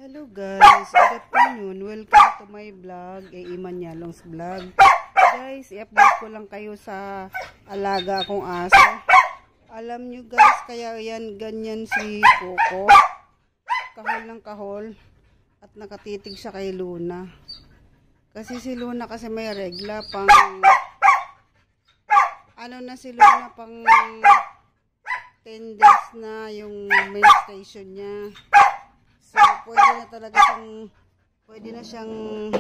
Hello guys, good afternoon. Welcome to my vlog, Iman Yalong's vlog. Guys, i-update ko lang kayo sa alaga akong aso. Alam nyo guys, kaya yan ganyan si Coco. Kahol ng kahol at nakatitig siya kay Luna. Kasi si Luna kasi may regla pang na si Luna pang 10 days na yung menstruation niya. So, pwede na siyang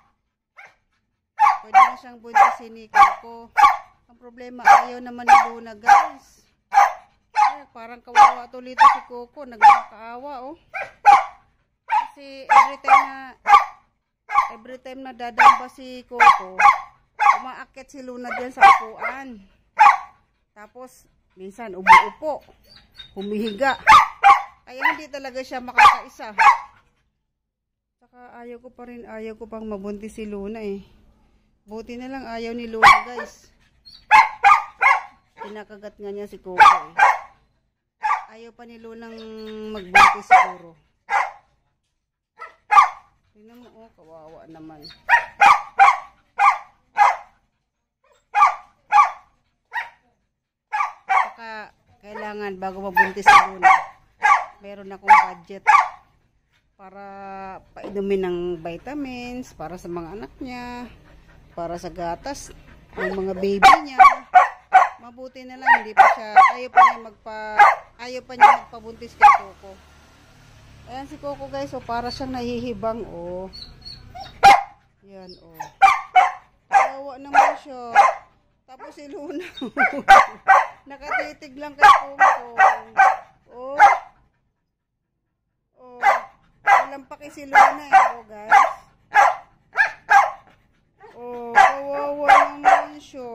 buntisin ni Coco. Ang problema, ayaw naman ni Luna, guys. Ay, parang kawawa tulito si Coco, nagkakaawa, oh. Kasi every time na dadamba si Coco, umaakit si Luna diyan sa upuan. Tapos, minsan, upo-upo, humihiga. Kaya hindi talaga siya makakaisa. Saka ayaw ko pang mabuntis si Luna eh. Buti na lang ayaw ni Luna guys. Pinakagat nga niya si Coco eh. Ayaw pa ni Lunang magbuntis siguro. Tingnan mo, oh, kawawa naman. Saka kailangan bago mabuntis si Luna, meron akong budget para painumin ng vitamins para sa mga anak niya, para sa gatas ng mga baby niya. Mabuti na lang hindi pa siya ayaw pa niya magpabuntis kay Coco. Ayan si Coco guys, oh, para siyang nahihibang, oh. Yan, oh. Kawawa naman siya. Tapos si Luna nakatitig lang kay Coco. Oh. Paki si Luna eh, oh guys. Oh, kawawa naman siya.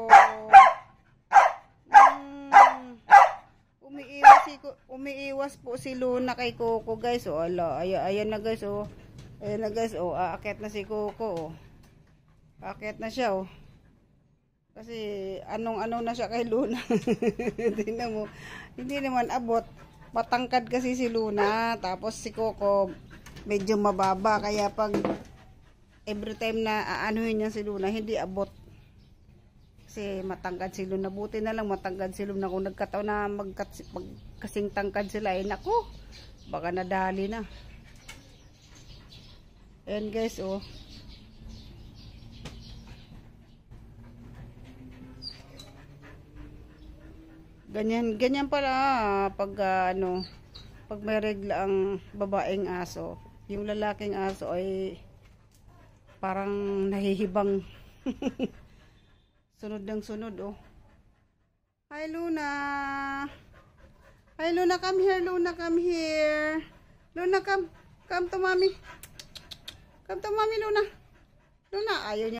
Umiiwas po si Luna kay Coco guys. Oh, ala, ayan na guys, oh. Ayan na guys, oh, aakyat na si Coco, oh. Aakyat na siya, oh. Kasi anong na siya kay Luna. Tingnan mo, hindi naman abot. Matangkad kasi si Luna, tapos si Coco medyo mababa, kaya pag every time na aanuhin niya si Luna, hindi abot. Kasi matangkad si Luna. Buti na lang matangkad si Luna. Kung nagkataon na kasing tangkad sila, eh naku, baka nadali na. Ayan guys, oh. Ganyan pala pag pag may regla ang babaeng aso. Yung lalaking aso ay parang nahihibang. Sunod ng sunod, oh. Hi Luna. Hi Luna, come here. Luna, come here. Luna, come to mommy. Come to mommy, Luna. Luna, ayaw niya.